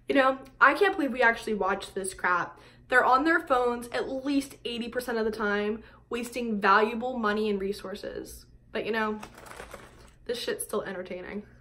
You know, I can't believe we actually watch this crap. They're on their phones at least 80% of the time, wasting valuable money and resources. But you know, this shit's still entertaining.